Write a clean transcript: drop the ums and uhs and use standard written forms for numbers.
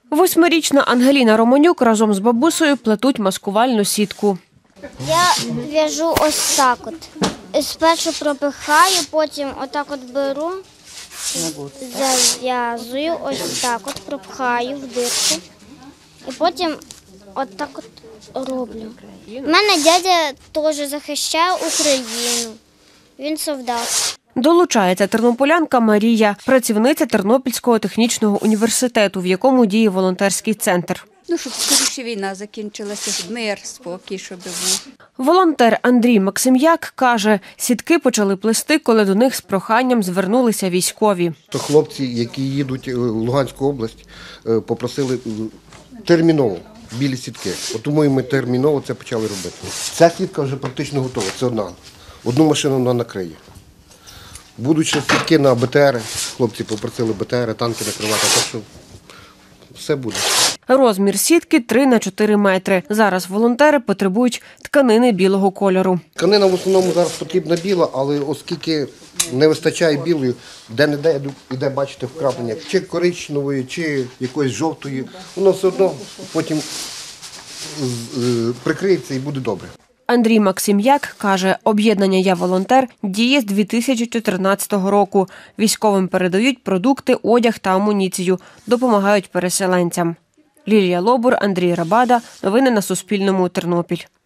8-річна Ангеліна Романюк разом з бабусею плетуть маскувальну сітку. Я в'яжу ось так от. Спершу пропихаю, потім отак от беру, зав'язую, ось так от пропхаю в дирку. І потім отак от роблю. У мене дядя теж захищає Україну. Він солдат. Долучається тернополянка Марія, працівниця Тернопільського технічного університету, в якому діє волонтерський центр. Щоб скоріше війна закінчилася, щоб мир, спокій, щоб був. Волонтер Андрій Максим'як каже, сітки почали плести, коли до них з проханням звернулися військові. То хлопці, які їдуть в Луганську область, попросили терміново білі сітки. От тому і ми терміново це почали робити. Ця сітка вже практично готова, це одна. Одну машину вона накриє. Будуть ще сітки на БТР, хлопці попросили БТР, танки накривати, так що все буде. Розмір сітки 3 на 4 метри. Зараз волонтери потребують тканини білого кольору. Тканина в основному зараз потрібна біла, але оскільки не вистачає білої, де-не-де йде, бачите, вкраплення, чи коричневої, чи якоїсь жовтої, воно все одно потім прикриється і буде добре. Андрій Максим'як каже, об'єднання «Я волонтер» діє з 2014 року. Військовим передають продукти, одяг та амуніцію, допомагають переселенцям. Лілія Лобур, Андрій Рабада. Новини на Суспільному. Тернопіль.